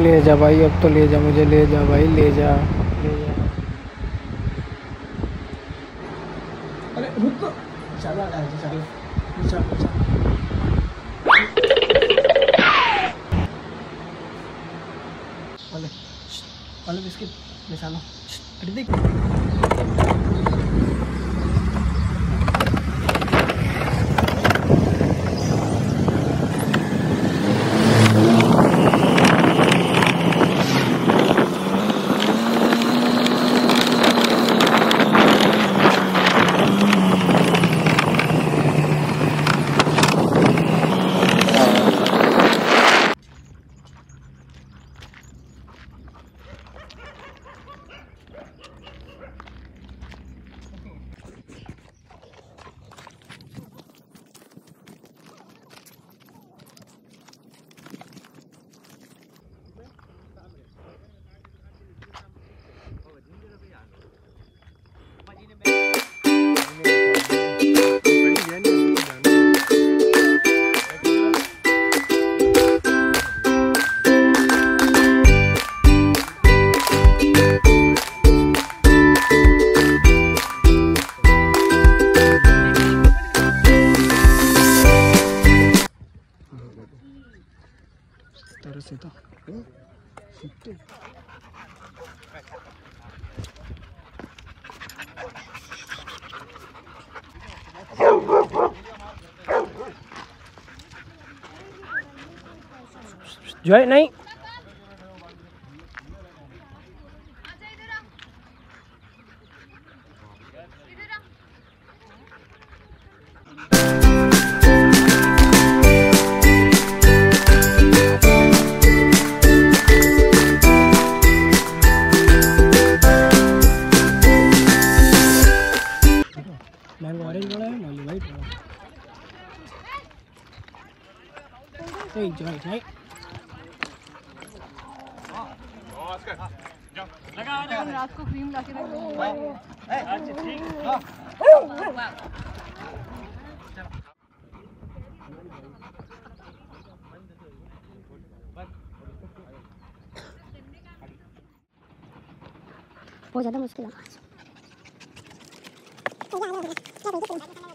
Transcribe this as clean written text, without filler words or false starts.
ले जा भाई, अब तो ले जा मुझे, ले जा भाई, ले जा ले जा। अरे रुक, चला चलो चलो वाले बिस्किट निशाना देख। से तो जो है नहीं ऑरेंज वाला है ना वाइट वाला। Hey, Joy, right? रात को क्रीम लाके रख दूंगी। बहुत ज़्यादा मुश्किल है।